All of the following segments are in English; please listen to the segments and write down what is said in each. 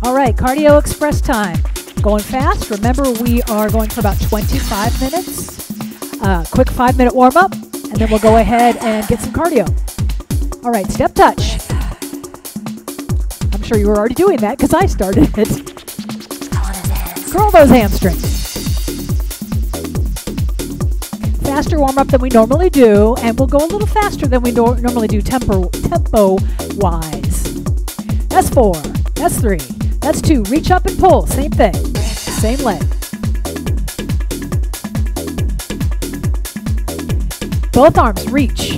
All right, Cardio Express time. Going fast. Remember, we are going for about 25 minutes. Quick 5-minute warm-up, and then we'll go ahead and get some cardio. All right, step touch. I'm sure you were already doing that because I started it. Curl those hamstrings. Faster warm-up than we normally do, and we'll go a little faster than we normally do tempo-wise. That's 4. That's 3. That's 2. Reach up and pull. Same thing. Same leg. Both arms reach.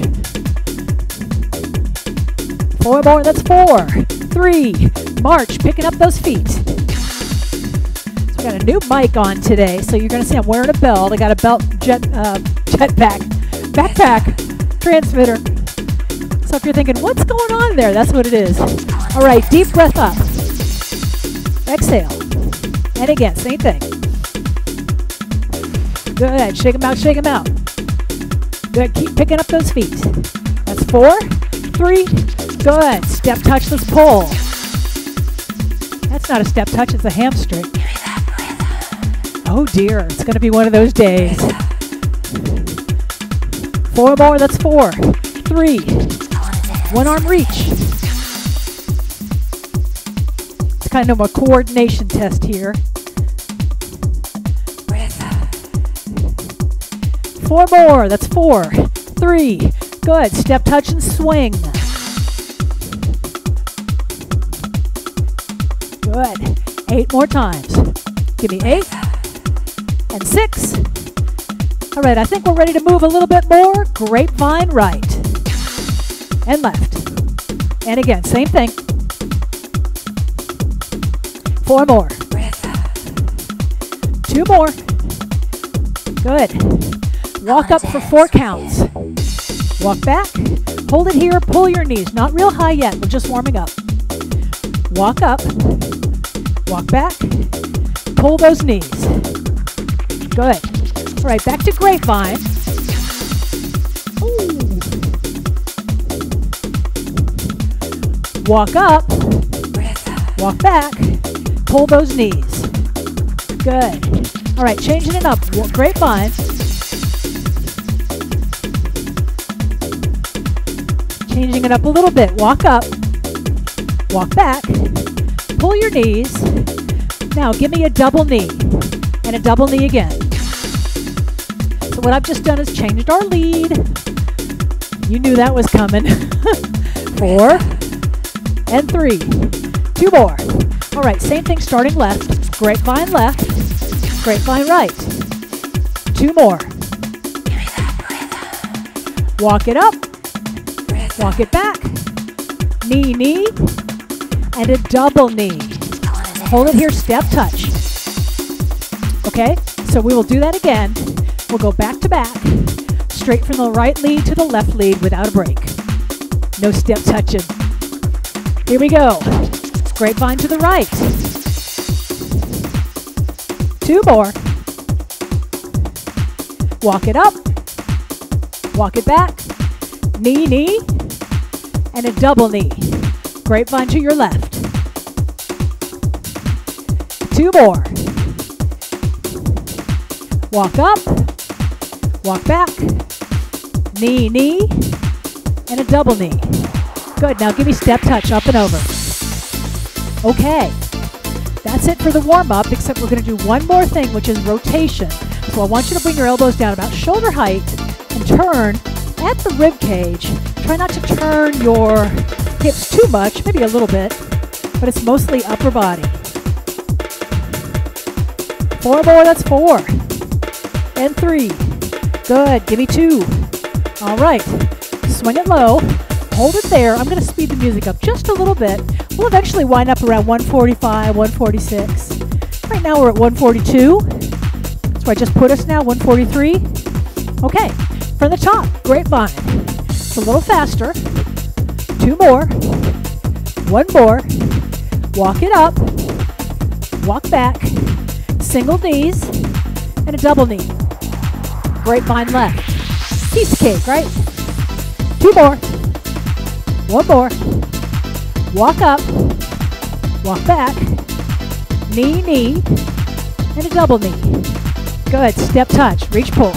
4 more. That's 4. 3. March. Picking up those feet. So we got a new mic on today, so you're going to see I'm wearing a belt. I got a belt backpack transmitter. So if you're thinking, what's going on there? That's what it is. All right, deep breath up. Exhale. And again, same thing. Good. Shake them out, shake them out. Good. Keep picking up those feet. That's 4, 3. Good. Step touch, let's pull. That's not a step touch, it's a hamstring. Oh dear, it's going to be one of those days. 4 more, that's 4. 3. 1 arm reach. It's kind of a coordination test here. 4 more, that's 4. 3. Good, step touch and swing. Good. 8 more times. Give me 8. And 6. All right, I think we're ready to move a little bit more. Grapevine right. And left. And again, same thing. 4 more. 2 more. Good. Walk up for 4 counts. Walk back. Hold it here. Pull your knees. Not real high yet. We're just warming up. Walk up. Walk back. Pull those knees. Good. All right, back to grapevine. Ooh. Walk up. Walk back. Pull those knees. Good. All right, changing it up. Grapevine. Changing it up a little bit. Walk up. Walk back. Pull your knees. Now give me a double knee. And a double knee again. So what I've just done is changed our lead. You knew that was coming. 4 and 3. 2 more. All right, same thing starting left. Grapevine left. Grapevine right. 2 more. Walk it up. Walk it back. Knee, knee. And a double knee. Hold it here, step touch. Okay, so we will do that again. We'll go back to back, straight from the right lead to the left lead without a break. No step touching. Here we go. Grapevine to the right. 2 more. Walk it up. Walk it back. Knee, knee. And a double knee. Grapevine to your left. 2 more. Walk up, walk back, knee, knee, and a double knee. Good, now give me step touch, up and over. Okay, that's it for the warm-up, except we're gonna do one more thing, which is rotation. So I want you to bring your elbows down about shoulder height and turn at the rib cage. Try not to turn your hips too much, maybe a little bit, but it's mostly upper body. 4 more, that's 4. And 3. Good. Give me 2. All right. Swing it low. Hold it there. I'm going to speed the music up just a little bit. We'll eventually wind up around 145, 146. Right now we're at 142. That's where I just put us now, 143. Okay. From the top, grapevine. It's a little faster. 2 more. 1 more. Walk it up. Walk back. Single knees. And a double knee. Grapevine left. Piece of cake, right? 2 more. 1 more. Walk up. Walk back. knee, knee, and a double knee. Good, step touch, reach, pull.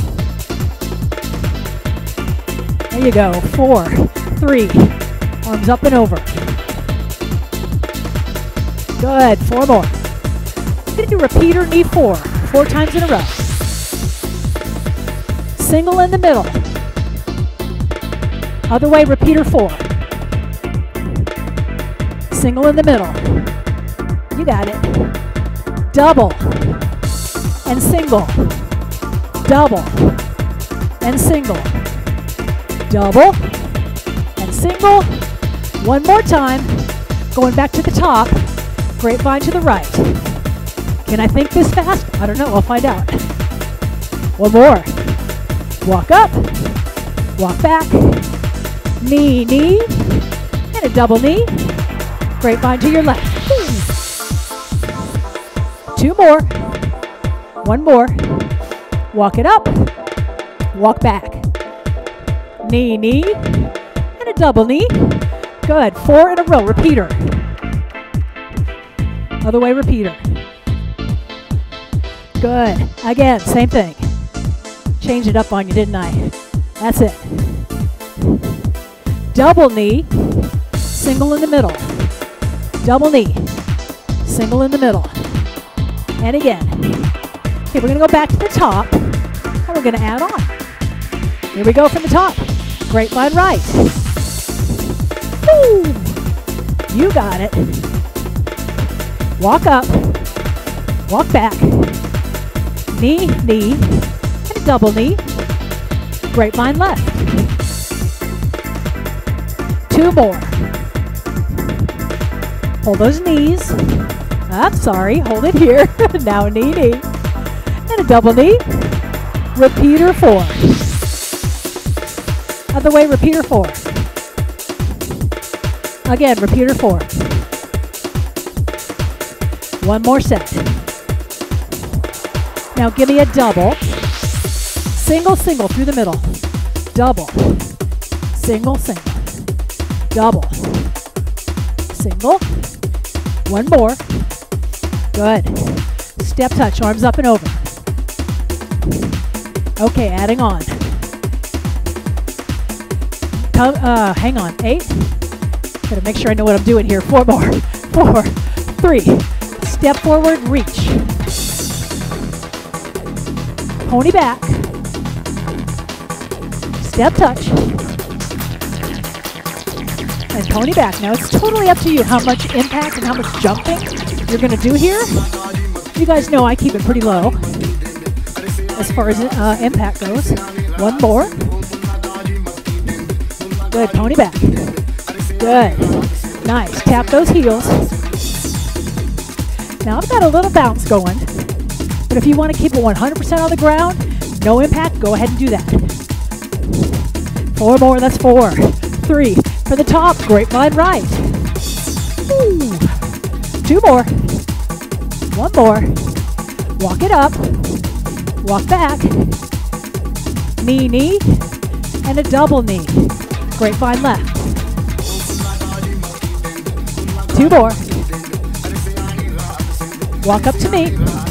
There you go, 4, 3, arms up and over. Good, 4 more. We're gonna do repeater knee 4 times in a row. Single in the middle. Other way, repeater 4. Single in the middle. You got it. Double and single. Double and single. Double and single. One more time. Going back to the top. Grapevine to the right. Can I think this fast? I don't know. I'll find out. One more. Walk up. Walk back. Knee, knee. And a double knee. Grapevine to your left. 2 more. 1 more. Walk it up. Walk back. Knee, knee. And a double knee. Good. 4 in a row. Repeater. Other way, repeater. Good. Again, same thing. Changed it up on you, didn't I? That's it. Double knee. Single in the middle. Double knee. Single in the middle. And again. Okay, we're going to go back to the top. And we're going to add on. Here we go from the top. Grapevine right. Woo! You got it. Walk up. Walk back. Knee, knee. And a double knee. Grapevine left. 2 more. Hold those knees. Up, sorry, hold it here. Now knee, knee. And a double knee. Repeater 4. Other way, repeater 4. Again, repeater 4. 1 more set. Now give me a double. Single, single through the middle. Double. Single, single. Double. Single. 1 more. Good. Step touch, arms up and over. Okay, adding on. Hang on, 8. Gotta make sure I know what I'm doing here. 4 more. 4, 3. Step forward, reach. Pony back. Step touch. And pony back. Now it's totally up to you how much impact and how much jumping you're going to do here. You guys know I keep it pretty low as far as impact goes. 1 more. Good. Pony back. Good. Nice. Tap those heels. Now I've got a little bounce going, but if you want to keep it 100% on the ground, no impact, go ahead and do that. 4 more. That's 4. 3. For the top, grapevine right. Ooh. 2 more. 1 more. Walk it up. Walk back. Knee, knee. And a double knee. Grapevine left. 2 more. Walk up to me.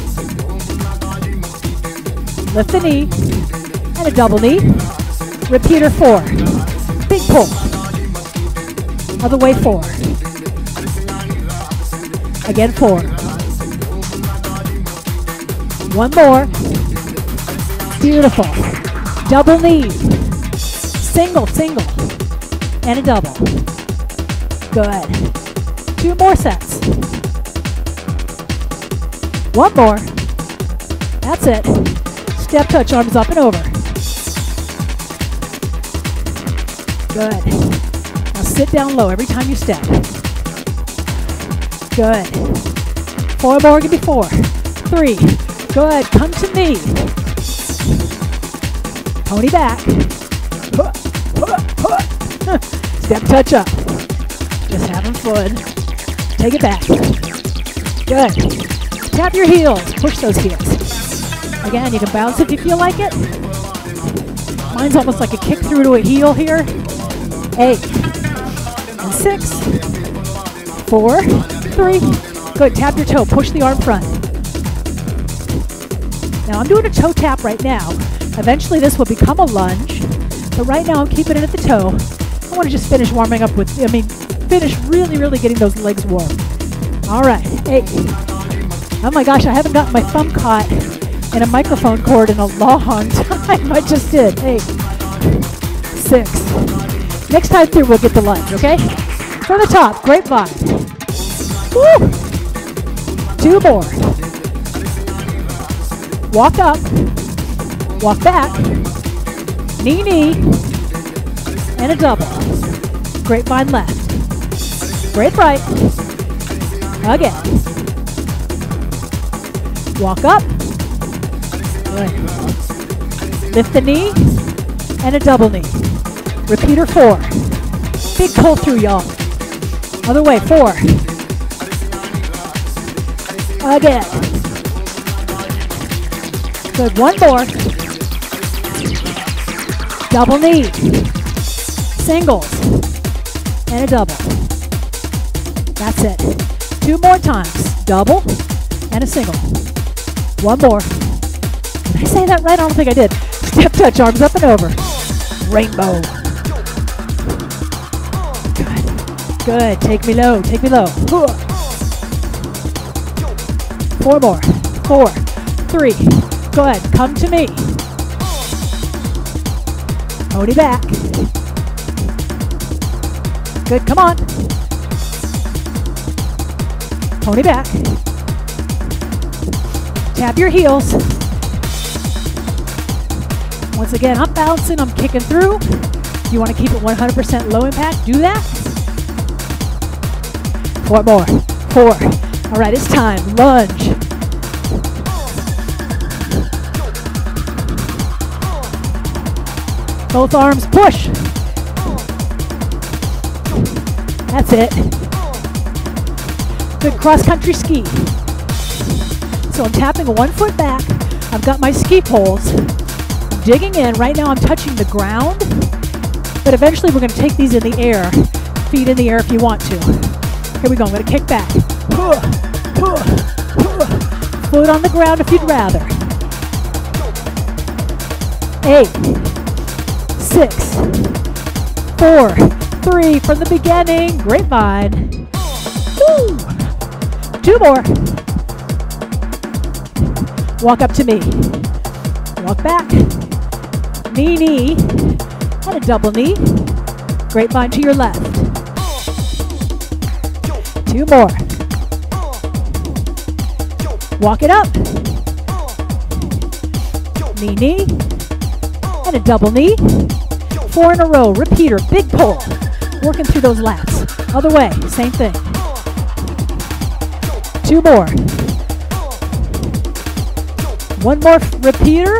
Lift the knee. And a double knee. Repeater 4. Big pull. Other way 4. Again 4. 1 more. Beautiful. Double knee. Single, single. And a double. Good. 2 more sets. 1 more. That's it. Step touch, arms up and over. Good. Now sit down low every time you step. Good. 4 more, give me 4. 3. Good. Come to me. Pony back. Step touch up. Just having fun. Take it back. Good. Tap your heels. Push those heels. Again, you can bounce if you feel like it. Mine's almost like a kick through to a heel here. 8. And 6. 4. 3. Good, tap your toe, push the arm front. Now I'm doing a toe tap right now. Eventually this will become a lunge, but right now I'm keeping it at the toe. I want to just finish warming up with, finish really getting those legs warm. All right, 8. Oh my gosh, I haven't gotten my thumb caught in a microphone cord in a long time. I just did. 8, 6. Next time through, we'll get the lunge, okay? From the top, grapevine. Woo! 2 more. Walk up, walk back, knee, and a double. Grapevine left. Grape right. Again. Walk up. Good. Lift the knee and a double knee. Repeater 4. Big pull through, y'all. Other way, 4. Again. Good, 1 more. Double knee. Singles. And a double. That's it. 2 more times. Double and a single. 1 more. Did I say that right? I don't think I did. Step touch, arms up and over. Rainbow. Good. Good. Take me low. Take me low. 4 more. 4, 3. Good. Come to me. Pony back. Good. Come on. Pony back. Tap your heels. Once again, I'm bouncing, I'm kicking through. If you want to keep it 100% low impact, do that. 4 more. 4. All right, it's time. Lunge. Both arms push. That's it. Good cross-country ski. So I'm tapping 1 foot back. I've got my ski poles. I'm digging in. Right now I'm touching the ground. But eventually we're going to take these in the air. Feet in the air if you want to. Here we go. I'm going to kick back. Foot on the ground if you'd rather. 8, 6, 4, 3 from the beginning. Grapevine. Woo! 2 more. Walk up to me. Walk back. Knee, and a double knee. Grapevine to your left. 2 more. Walk it up. Knee, and a double knee. 4 in a row. Repeater. Big pull. Working through those lats. Other way. Same thing. 2 more. 1 more repeater.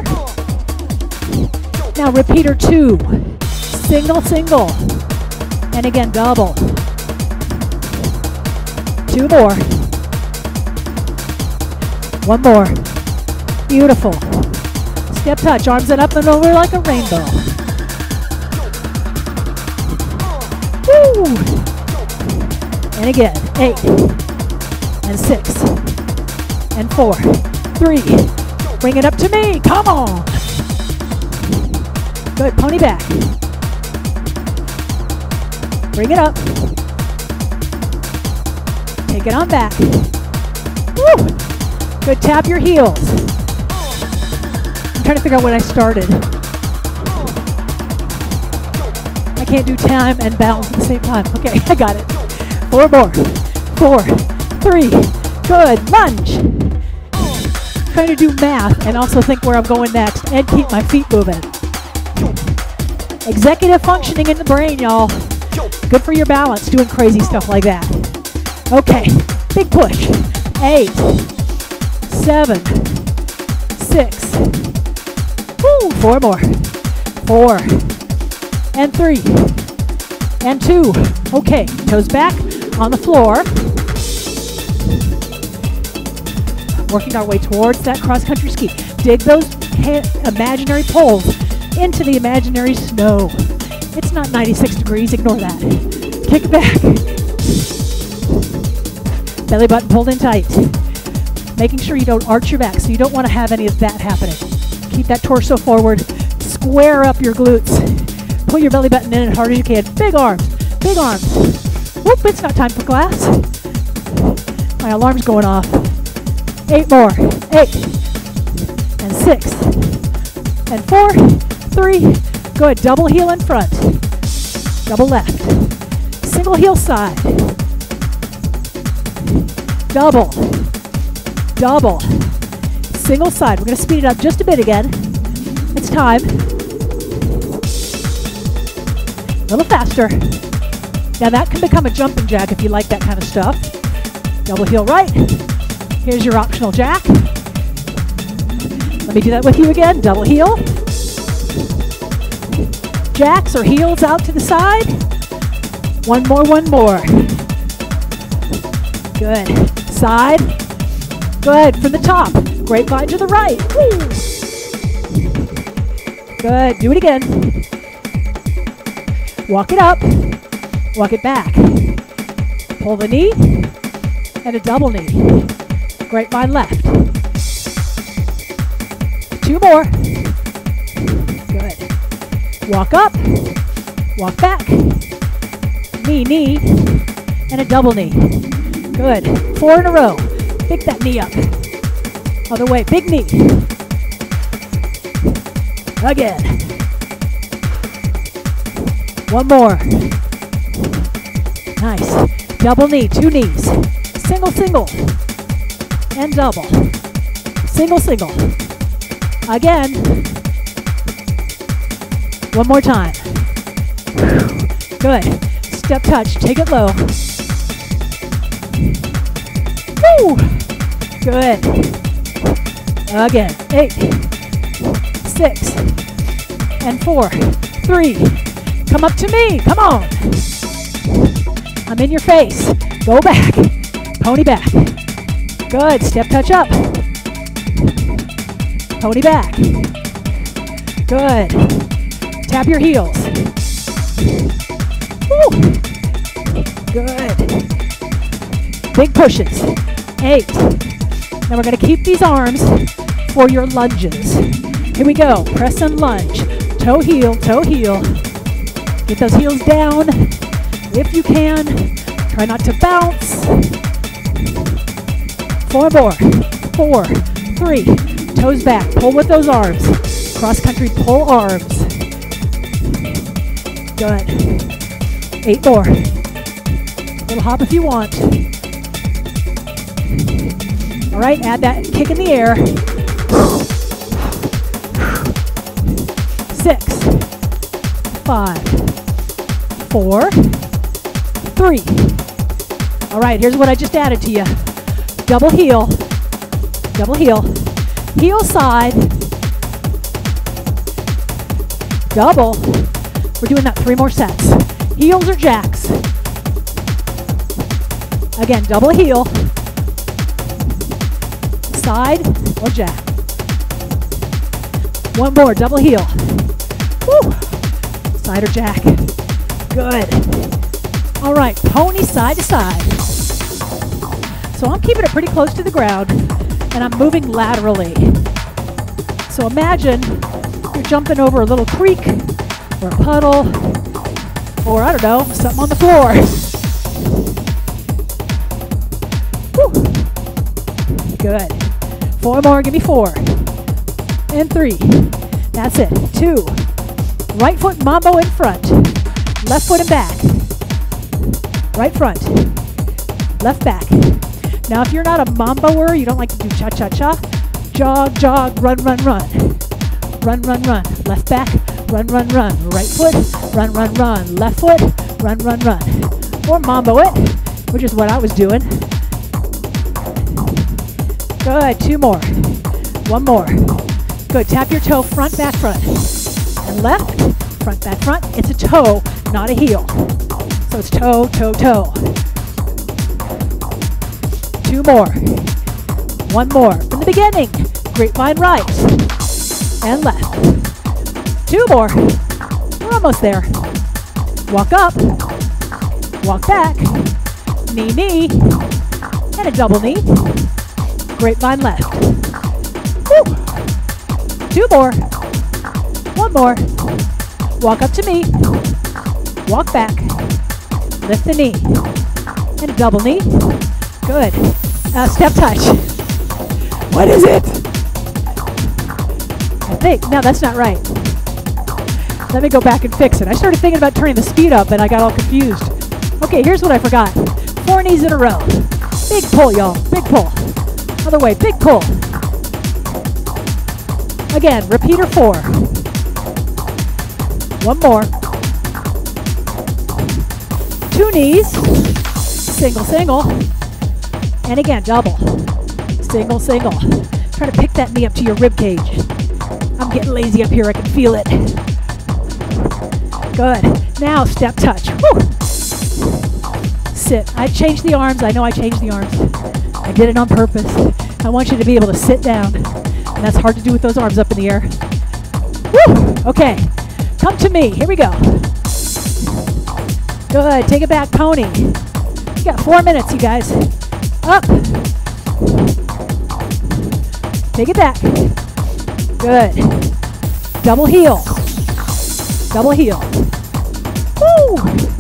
Now repeater 2. Single, single. And again, double. 2 more. 1 more. Beautiful. Step touch, arms and up and over like a rainbow. Woo! And again, 8, and 6, and 4, 3. Bring it up to me, come on. Good, pony back. Bring it up. Take it on back. Woo! Good, tap your heels. I'm trying to figure out when I started. I can't do time and balance at the same time. Okay, I got it. 4 more. 4, 3, good, lunge. Trying to do math and also think where I'm going next and keep my feet moving. Executive functioning in the brain, y'all. Good for your balance, doing crazy stuff like that. Okay, big push. 8, 7, 6. Woo, 4 more. 4, and 3, and 2. Okay, toes back on the floor. Working our way towards that cross-country ski. Dig those imaginary poles into the imaginary snow. It's not 96 degrees, ignore that. Kick back. Belly button pulled in tight. Making sure you don't arch your back, so you don't want to have any of that happening. Keep that torso forward. Square up your glutes. Pull your belly button in as hard as you can. Big arms, big arms. Whoop, it's not time for class. My alarm's going off. 8 more. 8. And 6. And 4. 3. Good. Double heel in front. Double left. Single heel side. Double. Double. Single side. We're going to speed it up just a bit again. It's time. A little faster. Now that can become a jumping jack if you like that kind of stuff. Double heel right. Here's your optional jack. Let me do that with you again. Double heel. Jacks or heels out to the side. One more, one more. Good. Side. Good. From the top. Grapevine to the right. Woo. Good. Do it again. Walk it up. Walk it back. Pull the knee. And a double knee. Grapevine left. 2 more. Good. Walk up. Walk back. Knee, knee. And a double knee. Good. 4 in a row. Pick that knee up. Other way. Big knee. Again. 1 more. Nice. Double knee. 2 knees. Single, single. And double. Single, single. Again. 1 more time. Good. Step touch. Take it low. Woo! Good. Again. 8. 6. And 4. 3. Come up to me. Come on. I'm in your face. Go back. Pony back. Good. Step touch up. Pony back. Good. Tap your heels. Woo. Good. Big pushes. 8. Now we're going to keep these arms for your lunges. Here we go. Press and lunge. Toe heel, toe heel. Get those heels down if you can. Try not to bounce. 4 more. 4, 3. Toes back. Pull with those arms. Cross country pull arms. Good. 8 more. Little hop if you want. All right, add that kick in the air. 6, 5, 4, 3. All right, here's what I just added to you. Double heel, heel side, double. We're doing that 3 more sets. Heels or jacks. Again, double heel, side or jack. 1 more, double heel. Woo. Side or jack. Good. All right, pony side to side. So I'm keeping it pretty close to the ground, and I'm moving laterally. So imagine you're jumping over a little creek, or a puddle, or I don't know, something on the floor. Woo. Good. 4 more, give me 4. And 3. That's it. 2. Right foot mambo in front. Left foot and back. Right front. Left back. Now if you're not a mamboer, you don't like to do cha-cha-cha, jog, jog, run, run, run. Run, run, run. Left back, run, run, run. Right foot, run, run, run. Left foot, run, run, run. Or mambo it, which is what I was doing. Good, 2 more. 1 more. Good, tap your toe, front, back, front. And left, front, back, front. It's a toe, not a heel. So it's toe, toe, toe. 2 more. 1 more. From the beginning, grapevine right and left. 2 more. We're almost there. Walk up, walk back, knee, knee, and And a double knee. Grapevine left. Woo. 2 more. 1 more. Walk up to me. Walk back. Lift the knee. And a double knee. Good. Step touch. What is it? I think. No, that's not right. Let me go back and fix it. I started thinking about turning the speed up, and I got all confused. Okay, here's what I forgot. 4 knees in a row. Big pull, y'all. Big pull. Other way. Big pull. Again, repeater 4. 1 more. 2 knees. Single, single. And again, double. Single, single. Try to pick that knee up to your rib cage. I'm getting lazy up here. I can feel it. Good. Now step touch. Woo. Sit. I changed the arms. I know I changed the arms. I did it on purpose. I want you to be able to sit down. And that's hard to do with those arms up in the air. Woo. Okay. Come to me. Here we go. Good. Take it back, pony. You got 4 minutes, you guys. Up. Take it back. Good. Double heel. Double heel. Woo!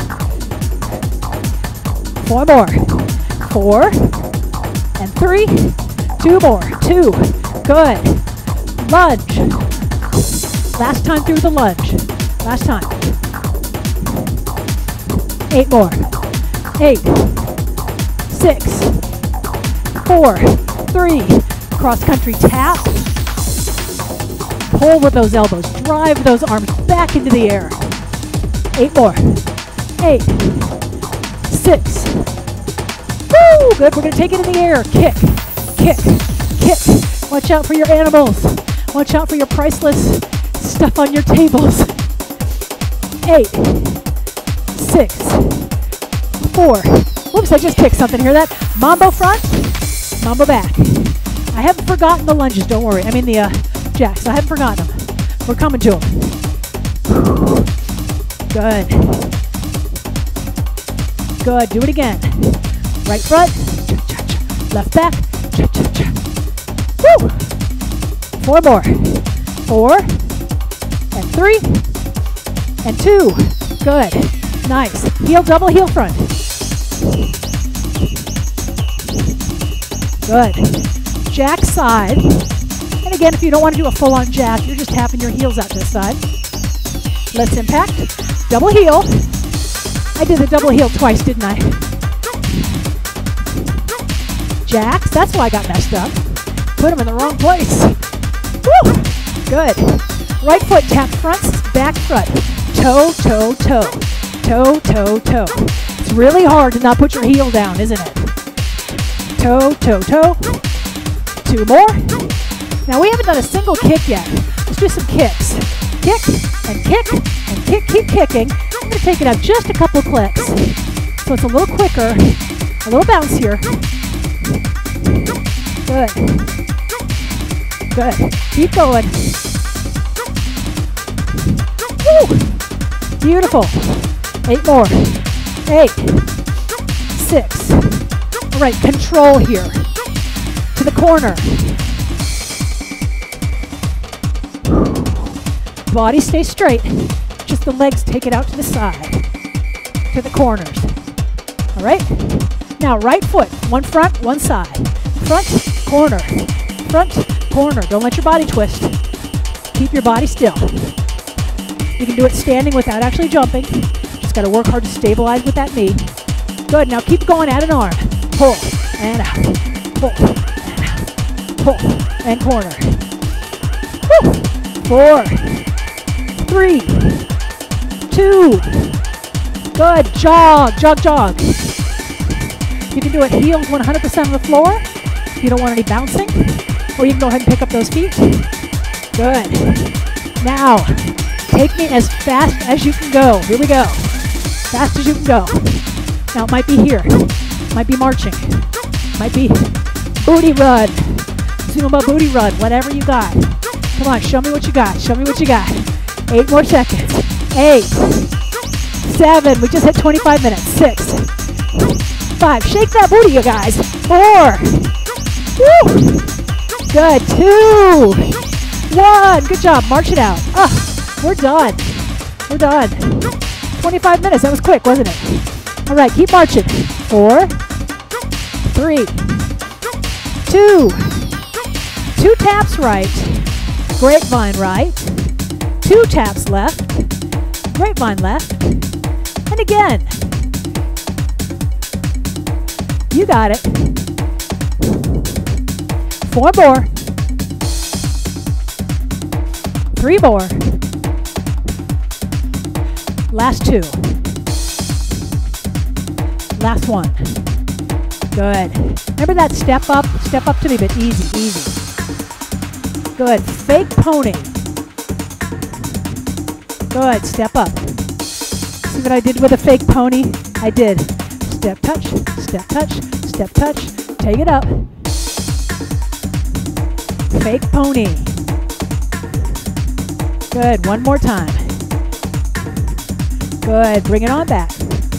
4 more. 4 and 3. 2 more. 2. Good. Lunge. Last time through the lunge. Last time. 8 more. 8. 6. 4. 3. Cross country tap. Pull with those elbows. Drive those arms back into the air. 8 more. 8. 6. Woo! Good. We're going to take it in the air. Kick. Kick. Kick. Watch out for your animals. Watch out for your priceless stuff on your tables. 8. 6. 4. Whoops, I just kicked something. Hear that? Mambo front. Mambo back. I haven't forgotten the lunges. Don't worry. I mean the jacks. I haven't forgotten them. We're coming to them. Good. Good. Do it again. Right front. Left back. Woo! 4 more. 4 and 3 and 2. Good. Nice. Heel, double heel front. Good. Jack side. And again, if you don't want to do a full-on jack, you're just tapping your heels out to the side. Let's impact. Double heel. I did the double heel twice, didn't I? Jacks. That's why I got messed up. Put them in the wrong place. Woo! Good. Right foot tap front, back front. Toe, toe, toe. Toe, toe, toe. It's really hard to not put your heel down, isn't it? Toe, toe, toe. 2 more. Now we haven't done a single kick yet. Let's do some kicks. Kick and kick and kick. Keep kicking. I'm going to take it up just a couple clicks. So it's a little quicker, a little bouncier. Good. Good. Keep going. Woo! Beautiful. 8 more. 8. 6. All right, control here. To the corner. Body stays straight. Just the legs take it out to the side. To the corners. All right? Now, right foot. One front, one side. Front, corner. Front, corner. Don't let your body twist. Keep your body still. You can do it standing without actually jumping. Just got to work hard to stabilize with that knee. Good. Now keep going. Add an arm. Pull and out. Pull and out. Pull and corner. Woo. 4, 3, 2. Good. Jog, jog, jog. You can do it heels 100% on the floor if you don't want any bouncing. Or you can go ahead and pick up those feet. Good. Now, take me as fast as you can go. Here we go. Fast as you can go. Now, it might be here. Might be marching. Might be booty run. Zumba booty run. Whatever you got. Come on, show me what you got. Show me what you got. 8 more seconds. 8. 7. We just hit 25 minutes. 6. 5. Shake that booty, you guys. 4. Woo. Good. 2. 1. Good job. March it out. We're done. We're done. 25 minutes. That was quick, wasn't it? All right, keep marching. 4, 3, 2. 2 taps right. Grapevine right. 2 taps left. Grapevine left. And again. You got it. 4 more. 3 more. Last 2. Last 1. Good. Remember that step up? Step up to me, but easy, easy. Good. Fake pony. Good. Step up. See what I did with a fake pony? I did. Step touch, step touch, step touch. Take it up. Fake pony. Good. One more time. Good. Bring it on back.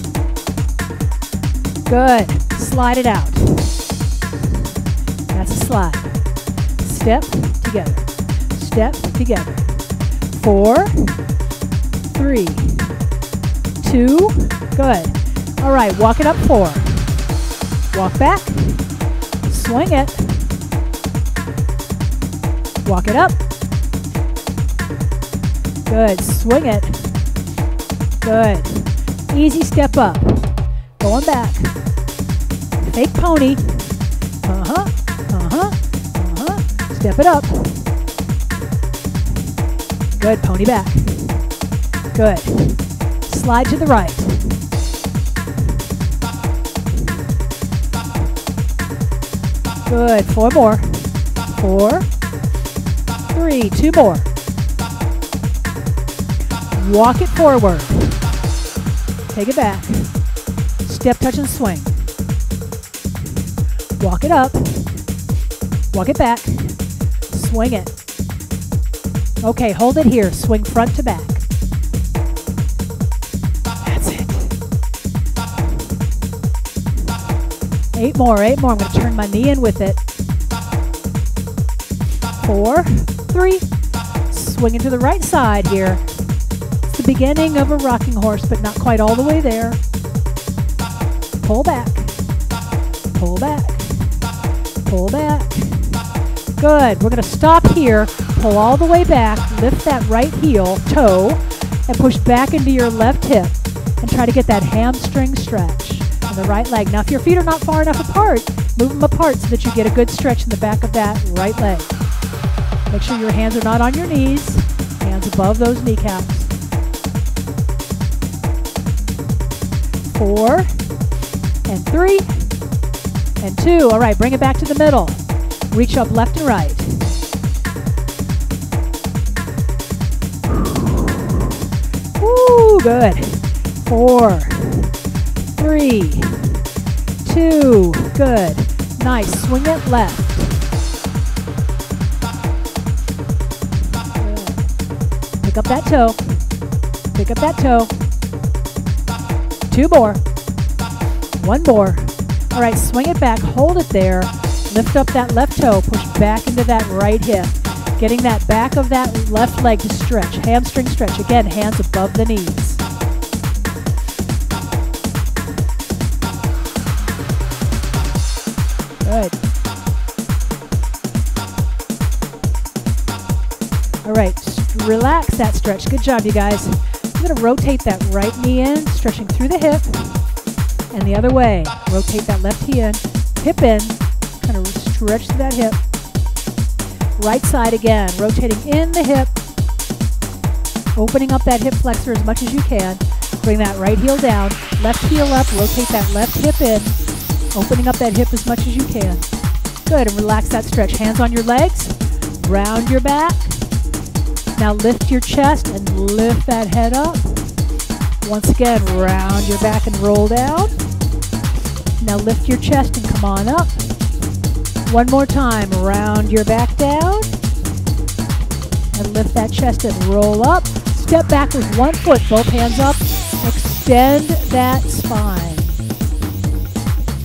Good. Slide it out. That's a slide. Step together. Step together. 4, 3, 2. Good. All right. Walk it up 4. Walk back. Swing it. Walk it up. Good. Swing it. Good. Easy step up. Going back. Fake pony. Step it up. Good. Pony back. Good. Slide to the right. Good. 4 more. 4, 3. 2 more. Walk it forward. Take it back. Step, touch, and swing. Walk it up. Walk it back. Swing it. Okay, hold it here. Swing front to back. That's it. 8 more, 8 more. I'm going to turn my knee in with it. 4, 3. Swing into the right side here. It's the beginning of a rocking horse, but not quite all the way there. Pull back. Pull back. Pull back. Good. We're going to stop here. Pull all the way back. Lift that right heel, toe, and push back into your left hip. And try to get that hamstring stretch on the right leg. Now, if your feet are not far enough apart, move them apart so that you get a good stretch in the back of that right leg. Make sure your hands are not on your knees. Hands above those kneecaps. 4, and 3, and 2. All right, bring it back to the middle. Reach up left and right. Woo, good. 4, 3, 2. Good. Nice. Swing it left. Good. Pick up that toe. Pick up that toe. 2 more. 1 more. All right, swing it back. Hold it there. Lift up that left toe. Push back into that right hip. Getting that back of that left leg to stretch. Hamstring stretch. Again, hands above the knees. Good. All right, relax that stretch. Good job, you guys. I'm going to rotate that right knee in, stretching through the hip, and the other way. Rotate that left hip in, kind of stretch through that hip. Right side again, rotating in the hip, opening up that hip flexor as much as you can. Bring that right heel down, left heel up, rotate that left hip in, opening up that hip as much as you can. Good, and relax that stretch. Hands on your legs, round your back. Now lift your chest and lift that head up. Once again, round your back and roll down. Now lift your chest and come on up. One more time, round your back down. And lift that chest and roll up. Step back with 1 foot, both hands up. Extend that spine.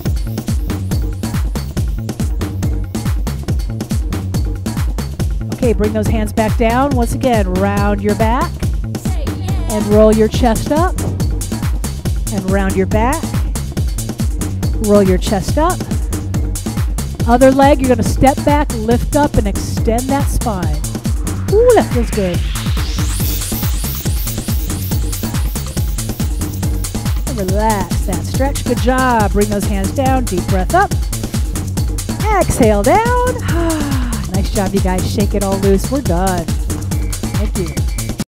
Okay, bring those hands back down. Once again, round your back and roll your chest up. And round your back. Roll your chest up. Other leg, you're going to step back, lift up, and extend that spine. Ooh, that feels good. And relax that stretch. Good job. Bring those hands down. Deep breath up. Exhale down. Nice job, you guys. Shake it all loose. We're done. Thank you.